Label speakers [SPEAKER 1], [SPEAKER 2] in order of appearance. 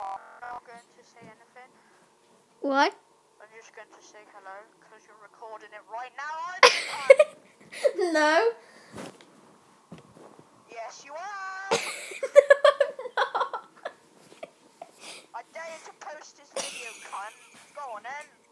[SPEAKER 1] I'm not going to say anything.
[SPEAKER 2] What?
[SPEAKER 1] I'm just going to say hello because you're recording it right now, aren't you?
[SPEAKER 2] No.
[SPEAKER 1] Yes, you are.
[SPEAKER 2] No.
[SPEAKER 1] I dare you to post this video, cunt. Go on then.